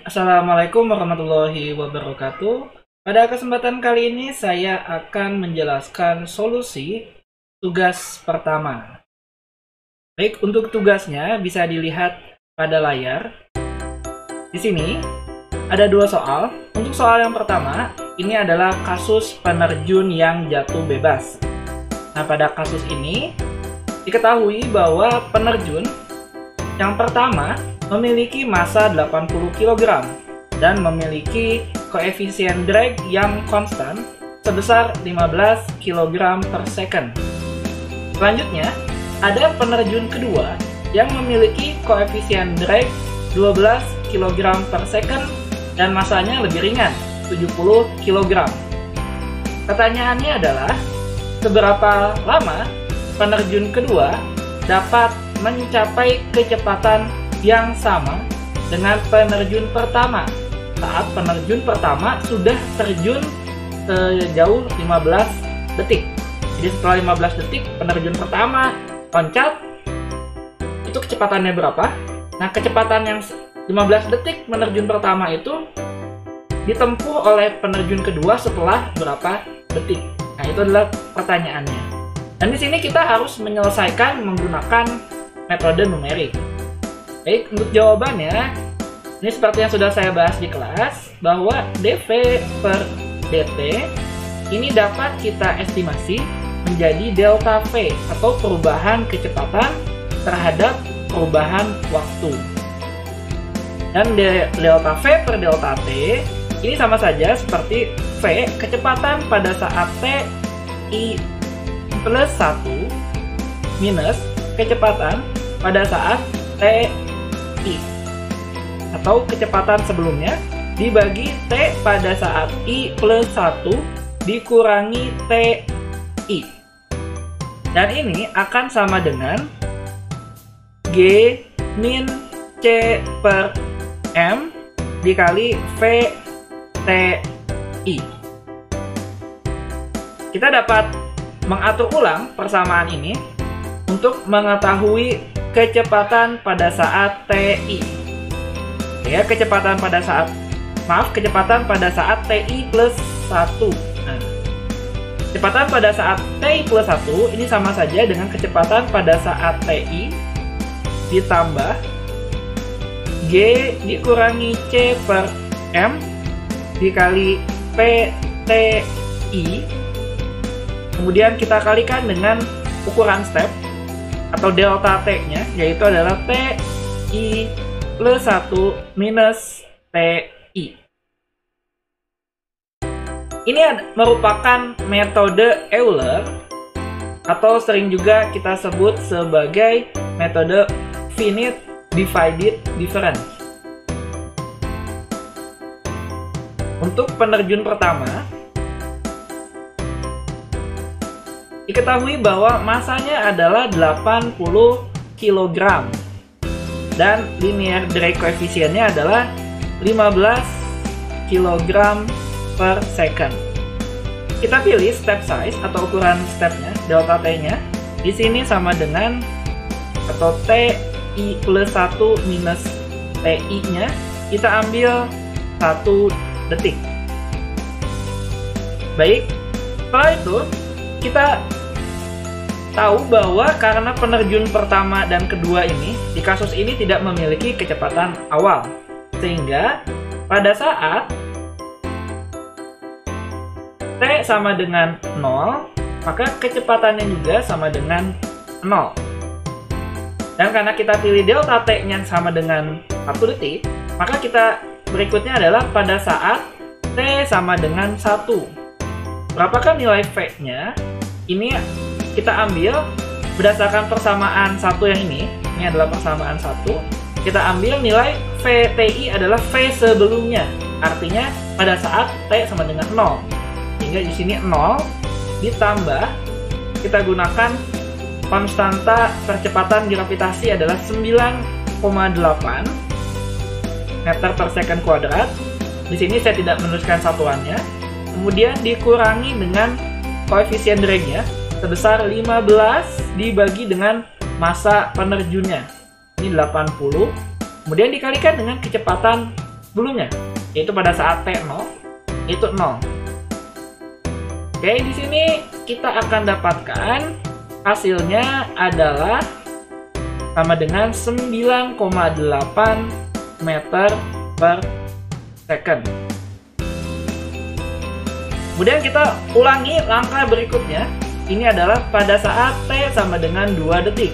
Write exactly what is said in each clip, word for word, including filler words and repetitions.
Assalamualaikum warahmatullahi wabarakatuh. Pada kesempatan kali ini saya akan menjelaskan solusi tugas pertama. Baik, untuk tugasnya bisa dilihat pada layar. Di sini ada dua soal. Untuk soal yang pertama, ini adalah kasus penerjun yang jatuh bebas. Nah, pada kasus ini diketahui bahwa penerjun yang pertama memiliki massa delapan puluh kilogram dan memiliki koefisien drag yang konstan sebesar lima belas kilogram per second. Selanjutnya, ada penerjun kedua yang memiliki koefisien drag dua belas kilogram per second dan massanya lebih ringan, tujuh puluh kilogram. Pertanyaannya adalah, seberapa lama penerjun kedua dapat mencapai kecepatan yang sama dengan penerjun pertama saat penerjun pertama sudah terjun sejauh lima belas detik. Jadi setelah lima belas detik penerjun pertama loncat, itu kecepatannya berapa? Nah, kecepatan yang lima belas detik penerjun pertama itu ditempuh oleh penerjun kedua setelah berapa detik? Nah, itu adalah pertanyaannya. Dan di sini kita harus menyelesaikan menggunakan metode numerik. Baik, untuk jawabannya, ini seperti yang sudah saya bahas di kelas, bahwa dv per dt ini dapat kita estimasi menjadi delta v atau perubahan kecepatan terhadap perubahan waktu. Dan delta v per delta t ini sama saja seperti v kecepatan pada saat t i plus satu minus kecepatan pada saat t i atau kecepatan sebelumnya dibagi t pada saat i plus satu dikurangi ti. Dan ini akan sama dengan G min C per M dikali V ti. Kita dapat mengatur ulang persamaan ini untuk mengetahui kecepatan pada saat ti. Ya, kecepatan pada saat maaf, kecepatan pada saat ti plus satu. Nah, kecepatan pada saat ti plus satu ini sama saja dengan kecepatan pada saat ti ditambah G dikurangi C per M dikali Pti. Kemudian kita kalikan dengan ukuran step atau delta T-nya, yaitu adalah Ti plus satu minus Ti. Ini merupakan metode Euler atau sering juga kita sebut sebagai metode finite divided difference. Untuk penerjun pertama, diketahui bahwa massanya adalah delapan puluh kilogram dan linear drag koefisiennya adalah lima belas kilogram per second. Kita pilih step size atau ukuran stepnya, delta T-nya. Di sini sama dengan atau Ti plus satu minus Ti-nya, kita ambil satu detik. Baik, setelah itu kita tahu bahwa karena penerjun pertama dan kedua ini di kasus ini tidak memiliki kecepatan awal, sehingga pada saat T sama dengan nol, maka kecepatannya juga sama dengan nol. Dan karena kita pilih delta T-nya sama dengan satu detik, maka kita berikutnya adalah pada saat T sama dengan satu. Berapakah nilai V-nya? Ini kita ambil berdasarkan persamaan satu yang ini. Ini adalah persamaan satu. Kita ambil nilai V T I adalah V sebelumnya. Artinya pada saat T sama dengan nol. Sehingga di sini nol ditambah, kita gunakan konstanta percepatan gravitasi adalah sembilan koma delapan meter per second kuadrat. Di sini saya tidak menuliskan satuannya. Kemudian dikurangi dengan koefisien drag-nya sebesar lima belas dibagi dengan massa penerjunnya. Ini delapan puluh. Kemudian dikalikan dengan kecepatan sebelumnya, yaitu pada saat T nol, itu nol. Oke, di sini kita akan dapatkan hasilnya adalah sama dengan sembilan koma delapan meter per second. Kemudian kita ulangi langkah berikutnya. Ini adalah pada saat T sama dengan dua detik.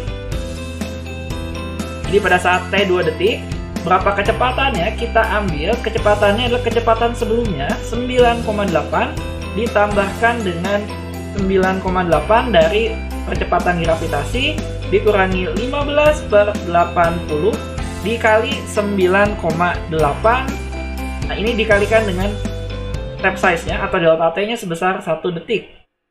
Jadi pada saat T dua detik, berapa kecepatannya? Kita ambil kecepatannya adalah kecepatan sebelumnya, sembilan koma delapan ditambahkan dengan sembilan koma delapan dari percepatan gravitasi dikurangi lima belas per delapan puluh dikali sembilan koma delapan. Nah, ini dikalikan dengan step size-nya atau delta T-nya sebesar satu detik.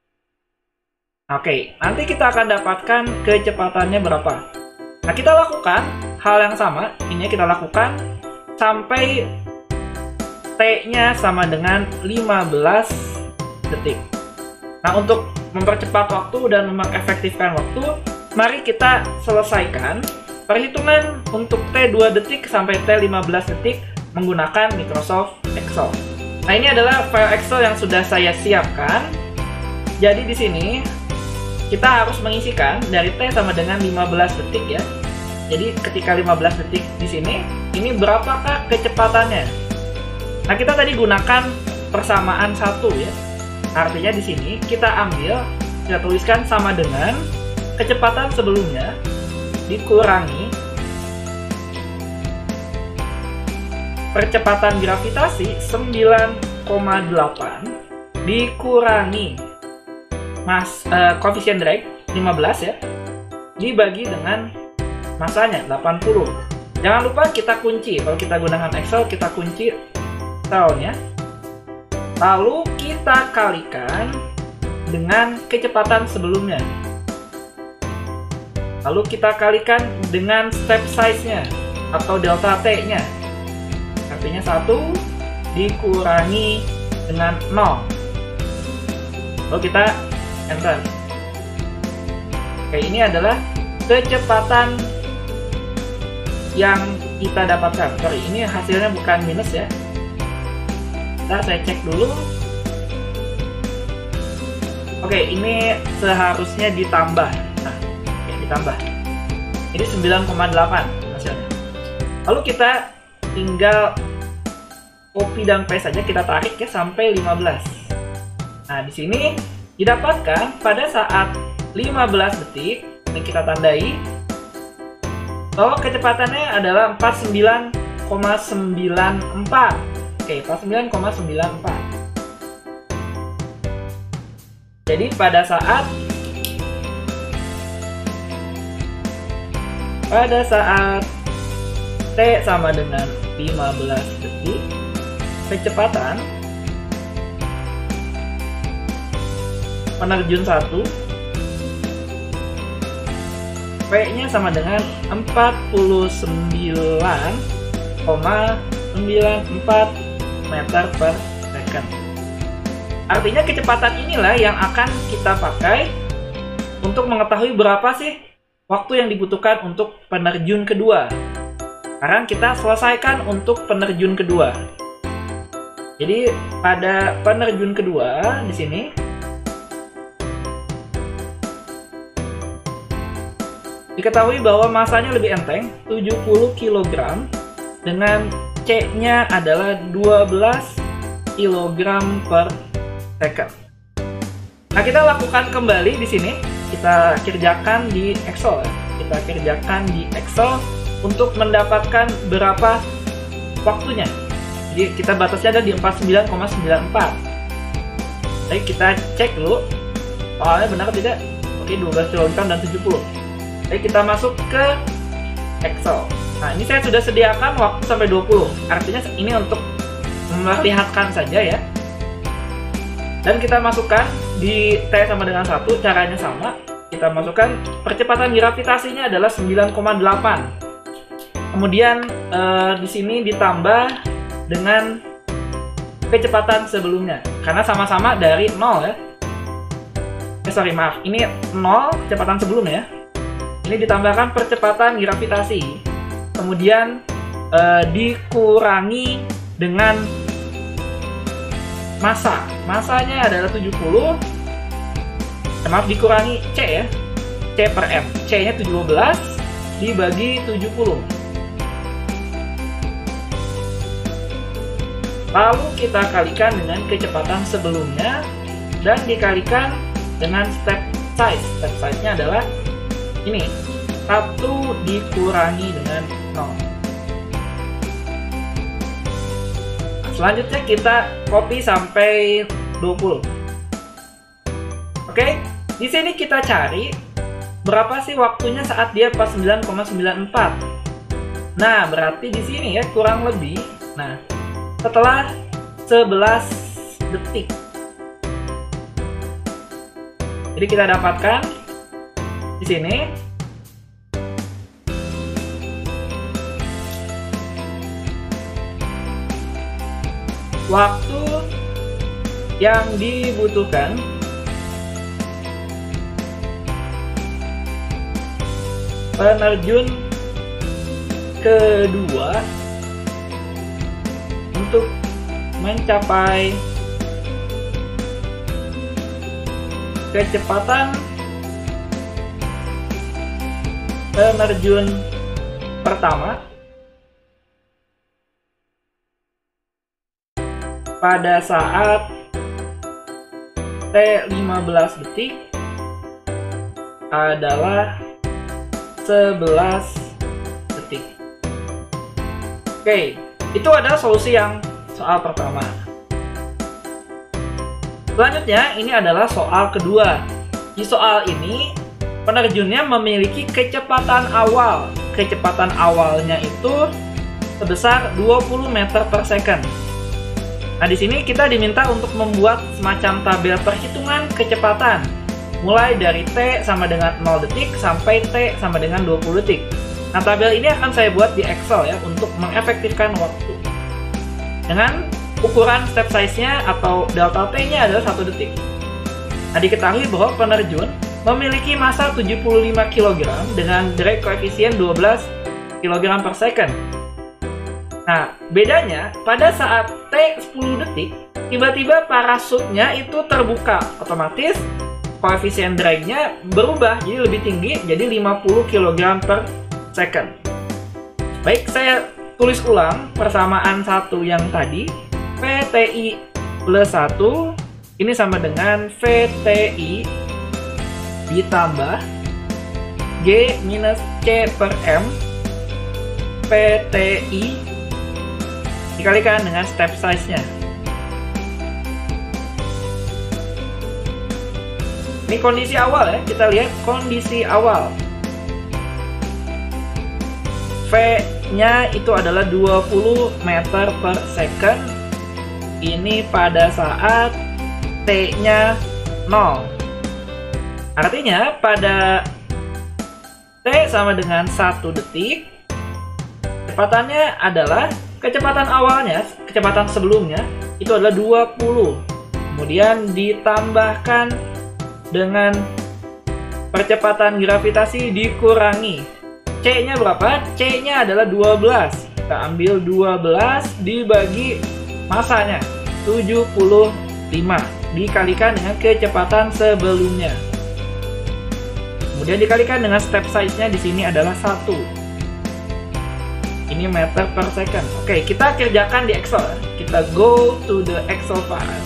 Oke, nanti kita akan dapatkan kecepatannya berapa. Nah, kita lakukan hal yang sama. Ini kita lakukan sampai T-nya sama dengan lima belas detik. Nah, untuk mempercepat waktu dan mengefektifkan waktu, mari kita selesaikan perhitungan untuk T dua detik sampai T lima belas detik menggunakan Microsoft Excel. Nah, ini adalah file Excel yang sudah saya siapkan. Jadi di sini kita harus mengisikan dari T sama dengan lima belas detik ya. Jadi ketika lima belas detik di sini, ini berapakah kecepatannya? Nah, kita tadi gunakan persamaan satu ya. Artinya di sini kita ambil, kita tuliskan sama dengan kecepatan sebelumnya dikurangi percepatan gravitasi sembilan koma delapan dikurangi mas uh, koefisien drag lima belas ya, dibagi dengan masanya delapan puluh. Jangan lupa kita kunci, kalau kita gunakan Excel kita kunci selnya, lalu kita kalikan dengan kecepatan sebelumnya, lalu kita kalikan dengan step size-nya atau delta T-nya. Artinya satu dikurangi dengan nol. Lalu kita enter. Oke, ini adalah kecepatan yang kita dapatkan. Sorry, ini hasilnya bukan minus ya. Ntar saya cek dulu. Oke, ini seharusnya ditambah. Nah, oke, ditambah. Ini sembilan koma delapan hasilnya. Lalu kita tinggal copy dan paste saja, kita tarik ya sampai lima belas. Nah, di sini didapatkan pada saat lima belas detik, ini kita tandai bahwa kecepatannya adalah empat puluh sembilan koma sembilan empat. Oke, empat puluh sembilan koma sembilan empat. Jadi pada saat pada saat T sama dengan lima belas detik, kecepatan penerjun satu P-nya sama dengan empat puluh sembilan koma sembilan empat meter per second. Artinya kecepatan inilah yang akan kita pakai untuk mengetahui berapa sih waktu yang dibutuhkan untuk penerjun kedua. Sekarang kita selesaikan untuk penerjun kedua. Jadi pada penerjun kedua di sini diketahui bahwa masanya lebih enteng, tujuh puluh kilogram, dengan C-nya adalah dua belas kilogram per second. Nah, kita lakukan kembali di sini. Kita kerjakan di Excel ya. Kita kerjakan di Excel untuk mendapatkan berapa waktunya. Jadi kita batasnya ada di empat puluh sembilan koma sembilan empat. Jadi kita cek dulu soalnya benar atau tidak. Oke, dua belas kilogram dan tujuh puluh. Jadi kita masuk ke Excel. Nah, ini saya sudah sediakan waktu sampai dua puluh. Artinya ini untuk memperlihatkan saja ya. Dan kita masukkan di T sama dengan satu, caranya sama. Kita masukkan percepatan gravitasinya adalah sembilan koma delapan. Kemudian eh, di sini ditambah dengan kecepatan sebelumnya. Karena sama-sama dari nol ya. Eh, sorry, maaf. Ini nol kecepatan sebelumnya. Ini ditambahkan percepatan gravitasi. Kemudian eh, dikurangi dengan massa. Massanya adalah tujuh puluh. Maaf, dikurangi C ya. C per M. C-nya tujuh belas dibagi tujuh puluh. Lalu kita kalikan dengan kecepatan sebelumnya dan dikalikan dengan step size. Step size-nya adalah ini. satu dikurangi dengan nol. Selanjutnya kita copy sampai dua puluh. Oke, di sini kita cari berapa sih waktunya saat dia pas sembilan koma sembilan empat. Nah, berarti di sini ya kurang lebih. Nah, setelah sebelas detik. Jadi kita dapatkan di sini waktu yang dibutuhkan penerjun kedua untuk mencapai kecepatan penerjun pertama pada saat T lima belas detik adalah sebelas detik. Oke, itu adalah solusi yang soal pertama. Selanjutnya, ini adalah soal kedua. Di soal ini, penerjunnya memiliki kecepatan awal. Kecepatan awalnya itu sebesar dua puluh meter per second. Nah, di sini kita diminta untuk membuat semacam tabel perhitungan kecepatan. Mulai dari T sama dengan nol detik sampai T sama dengan dua puluh detik. Nah, tabel ini akan saya buat di Excel ya untuk mengefektifkan waktu. Dengan ukuran step size-nya atau delta T-nya adalah satu detik. Nah, diketahui bahwa penerjun memiliki massa tujuh puluh lima kilogram dengan drag koefisien dua belas kilogram per second. Nah, bedanya pada saat T sepuluh detik, tiba-tiba parasutnya itu terbuka. Otomatis koefisien drag-nya berubah, jadi lebih tinggi, jadi lima puluh kilogram per second. Baik, saya tulis ulang persamaan satu yang tadi. V T I plus satu, ini sama dengan V T I ditambah G minus C per M V T I dikalikan dengan step size-nya. Ini kondisi awal ya, kita lihat kondisi awal. V-nya itu adalah dua puluh meter per second. Ini pada saat T-nya nol. Artinya pada T sama dengan satu detik, kecepatannya adalah kecepatan awalnya, kecepatan sebelumnya itu adalah dua puluh. Kemudian ditambahkan dengan percepatan gravitasi dikurangi. C-nya berapa? C-nya adalah dua belas. Kita ambil dua belas dibagi massanya tujuh puluh lima dikalikan dengan kecepatan sebelumnya. Kemudian dikalikan dengan step size-nya di sini adalah satu. Ini meter per second. Oke, kita kerjakan di Excel. Kita go to the Excel file.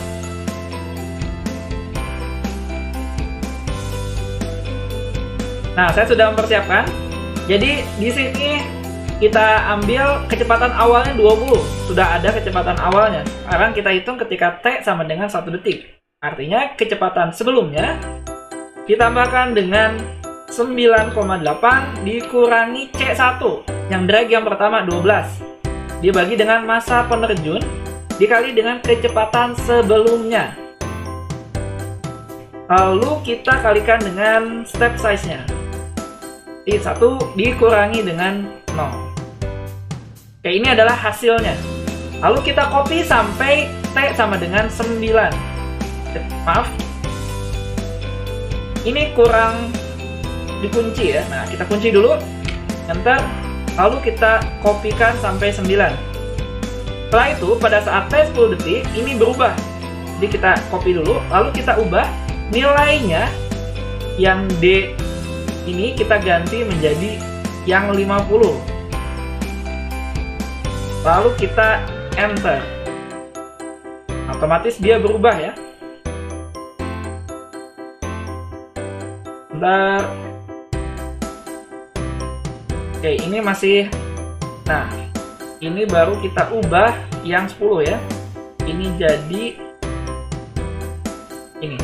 Nah, saya sudah mempersiapkan. Jadi di sini kita ambil kecepatan awalnya dua puluh. Sudah ada kecepatan awalnya. Sekarang kita hitung ketika T sama dengan satu detik. Artinya kecepatan sebelumnya ditambahkan dengan sembilan koma delapan dikurangi C satu. Yang drag yang pertama dua belas. Dibagi dengan massa penerjun dikali dengan kecepatan sebelumnya. Lalu kita kalikan dengan step size-nya. Jadi satu dikurangi dengan nol. Oke, ini adalah hasilnya. Lalu kita copy sampai T sama dengan sembilan. Maaf. Ini kurang dikunci ya. Nah, kita kunci dulu. Enter. Lalu kita kopikan sampai sembilan. Setelah itu, pada saat T sepuluh detik, ini berubah. Jadi kita copy dulu, lalu kita ubah nilainya yang D ini kita ganti menjadi yang lima puluh. Lalu kita enter. Otomatis dia berubah ya. Bentar. Oke, ini masih. Nah, ini baru kita ubah yang sepuluh ya. Ini jadi ini.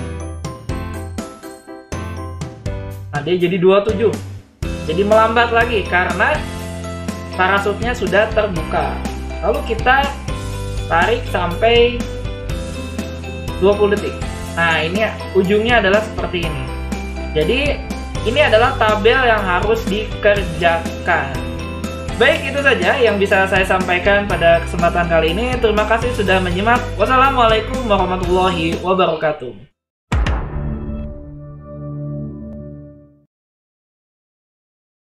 Nah, dia jadi dua puluh tujuh. Jadi melambat lagi karena parasutnya sudah terbuka. Lalu kita tarik sampai dua puluh detik. Nah, ini ujungnya adalah seperti ini. Jadi, ini adalah tabel yang harus dikerjakan. Baik, itu saja yang bisa saya sampaikan pada kesempatan kali ini. Terima kasih sudah menyimak. Wassalamualaikum warahmatullahi wabarakatuh.